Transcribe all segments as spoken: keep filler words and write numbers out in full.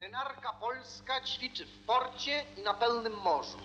Marynarka polska ćwiczy w porcie i na pełnym morzu.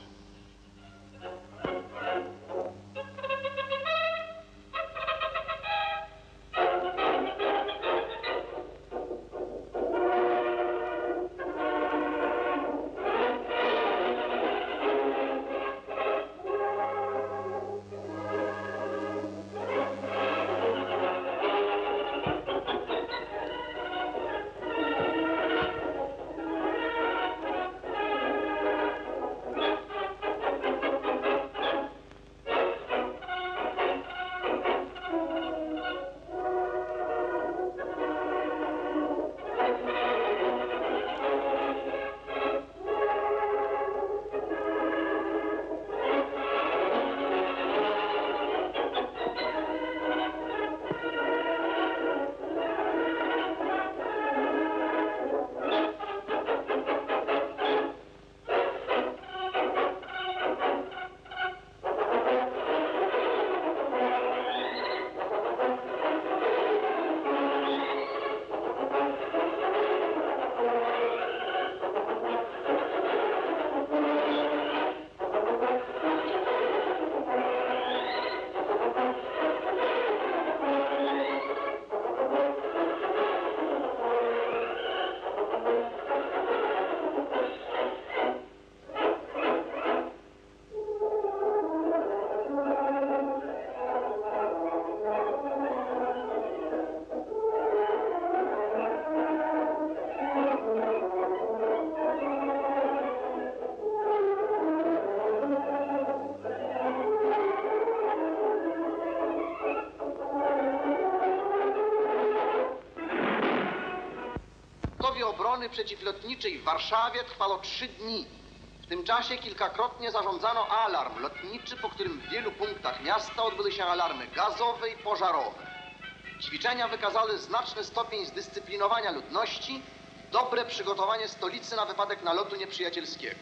Obrony przeciwlotniczej w Warszawie trwało trzy dni. W tym czasie kilkakrotnie zarządzano alarm lotniczy, po którym w wielu punktach miasta odbyły się alarmy gazowe i pożarowe. Ćwiczenia wykazały znaczny stopień zdyscyplinowania ludności, dobre przygotowanie stolicy na wypadek nalotu nieprzyjacielskiego.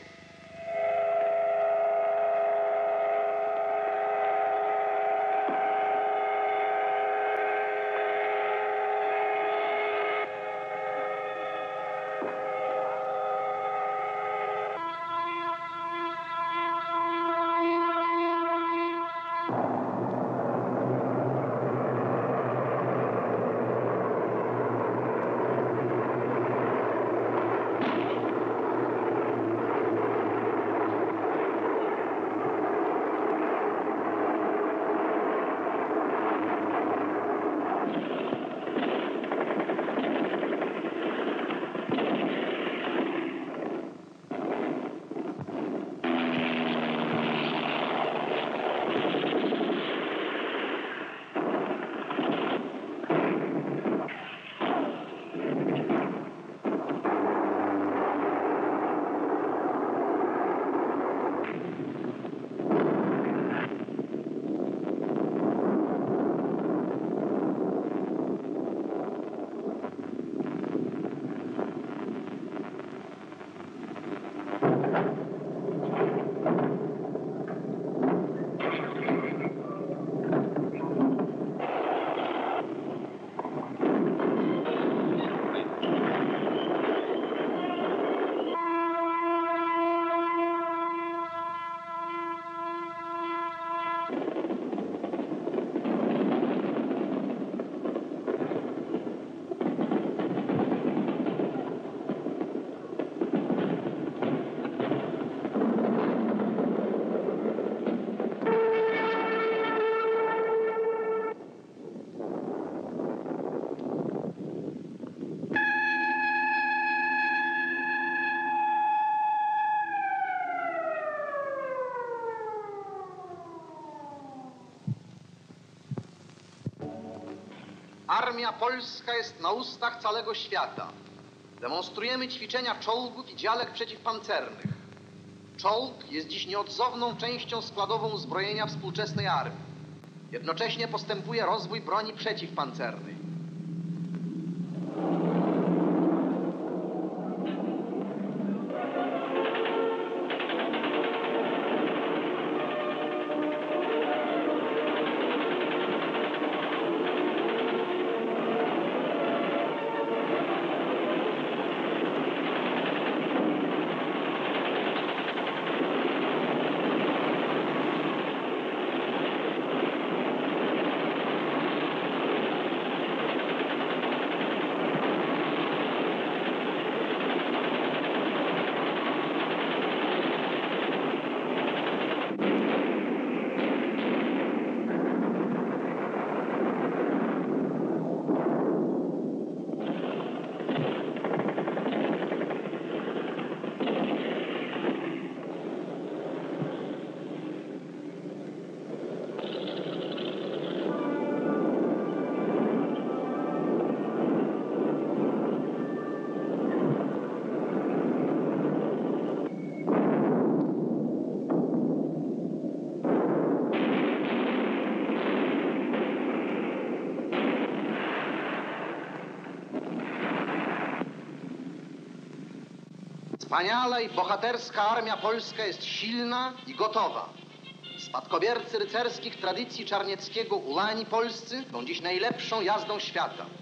Armia polska jest na ustach całego świata. Demonstrujemy ćwiczenia czołgów i działek przeciwpancernych. Czołg jest dziś nieodzowną częścią składową uzbrojenia współczesnej armii. Jednocześnie postępuje rozwój broni przeciwpancernej. Wspaniala i bohaterska armia polska jest silna i gotowa. Spadkobiercy rycerskich tradycji Czarnieckiego ulani polscy są dziś najlepszą jazdą świata.